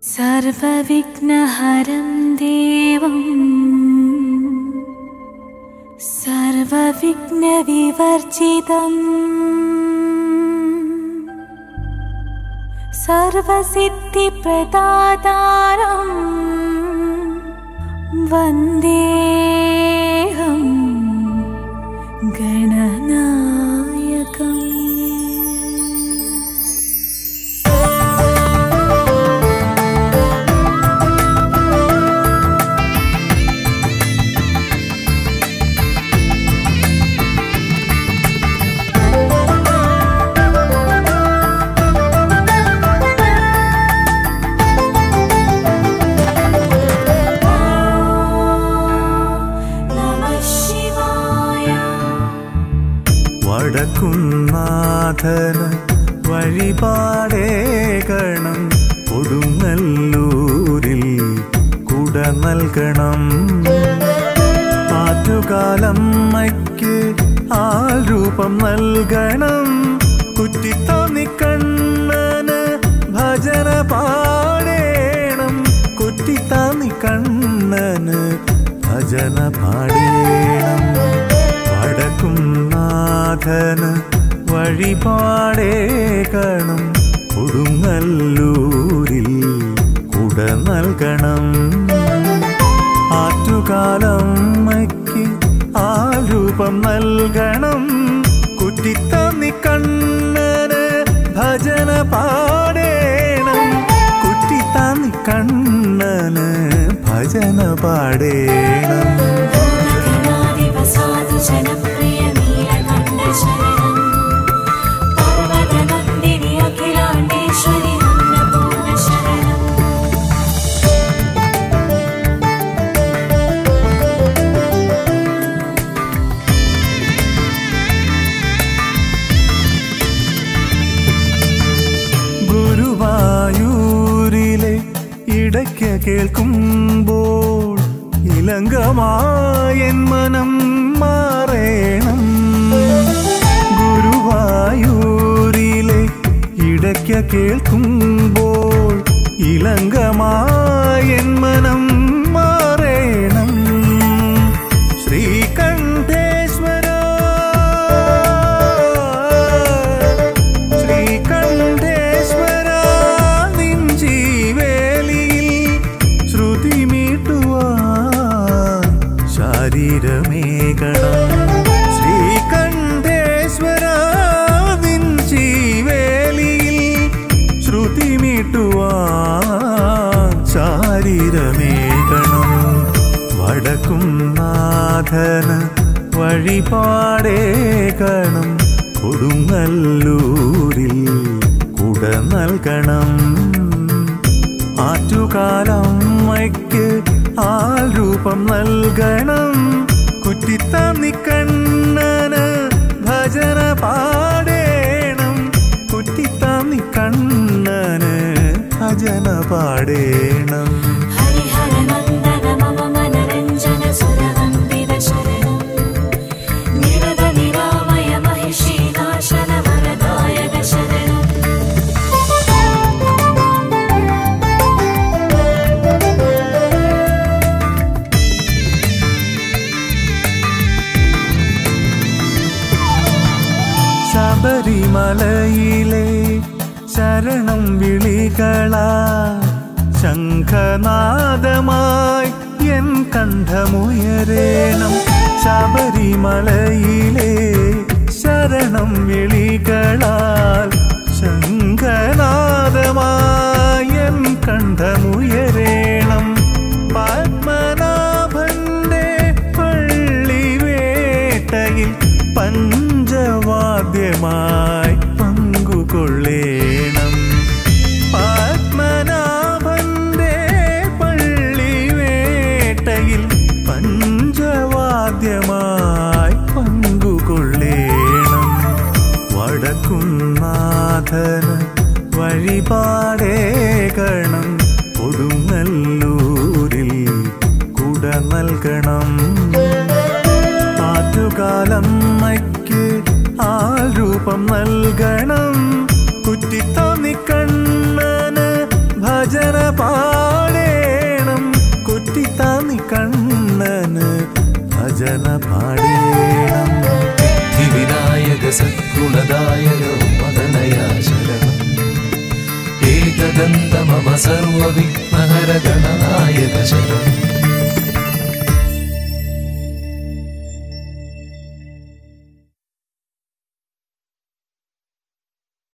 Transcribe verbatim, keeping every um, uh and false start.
സർവവിഘ്നഹരം ദേവം സർവവിഘ്നവിവർജിതം സർവസിദ്ധിപ്രദാതാരം വന്ദേഹം ഗണനായകം. വടക്കുംനാഥന് വഴിപാടേകണം, കൊടുങ്ങല്ലൂരിൽ കുട നൽകണം. ആറ്റുകാലമ്മയ്ക്ക് ആൾരൂപം നൽകണം, കുറ്റിത്താന്നിക്കണ്ണന് ഭജന പാടേണം. കുറ്റിത്താന്നിക്കണ്ണന് ഭജന പാടേണം. വടക്കുംനാഥന് വഴിപാടേകണം, കൊടുങ്ങല്ലൂരിൽ കുട നൽകണം. ആറ്റുകാലമ്മയ്ക്ക് ആൾരൂപം നൽകണം, കുറ്റിത്താന്നിക്കണ്ണന് ഭജന പാടേണം. കുറ്റിത്താന്നിക്കണ്ണന് ഭജന പാടേണം. ജനപ്രിയ നീലകണ്ഠ ശരണം, പർവതനന്ദിനി അഖിലാണ്ടേശ്വരി അന്നപൂർണ ശരണം. ഗുരുവായൂരിലെ ഇടയ്ക്ക് കേൾക്കുമ്പോൾ ഇലങ്കമായൻ മനം മാറേണം. ഗുരുവായൂരിലെ ഇടയ്ക്ക് കേൾക്കുമ്പോൾ ഇലങ്കമായൻ മനം മാറേണം. ശ്രീകണ്ഠേശ്വര ശ്രീകണ്ഠേശ്വര നിൻ ജീവേലിയിൽ ശ്രുതി മീട്ടുവാൻ ശരീരമേകണം. ശ്രീകണ്ഠേശ്വര നിൻ ജീവേലിയിൽ ശ്രുതി മീട്ടുവാൻ ശരീരമേകണം. വടക്കുംനാഥന് വഴിപാടേകണം, കൊടുങ്ങല്ലൂരിൽ കുട നൽകണം. ആറ്റുകാലമ്മയ്ക്ക് ആൾരൂപം നൽകണം, കുറ്റിത്താന്നിക്കണ്ണന് ഭജന പാടേണം. കുറ്റിത്താന്നിക്കണ്ണന് ഭജന പാടേണം. ഹരിഹരനന്ദന മമ മനരഞ്ജന സുരവന്ദിത ശരണം, നിരത നിരാമയ മഹിഷീനാശന വരദായക ശരണം. ശബരിമലയിലെ ശരണം വിളികളാ ശംഖനാദമായി എൻ കണ്ഠമുയരേണം. ശബരിമലയിലെ ശരണം വിളികളാൽ ശംഖനാദമായി എൻ കണ്ഠമുയരേണം. പത്മനാഭന്റെ പള്ളിവേട്ടയിൽ പഞ്ചവാദ്യമായി പങ്കുകൊള്ളേണം. പത്മനാഭന്റെ പള്ളിവേട്ടയിൽ പഞ്ചവാദ്യമായി പങ്കുകൊള്ളേണം. വടക്കുംനാഥന് വഴിപാടേകണം, കൊടുങ്ങല്ലൂരിൽ കുട നൽകണം. ആറ്റുകാലമ്മയ്ക്ക് ആൾരൂപം നൽകണം, കുറ്റിത്താന്നിക്കണ്ണന് ഭജന ഭജന പാടേണം കുറ്റിത്താന്നി കണ്ണന് ഭജന പാടേണം വിനായക സദ്ഗുണദായക മദനയ ശരണം ഏകദന്ത മമ സർവവിഘ്നഹര ഗണനായക ശരണം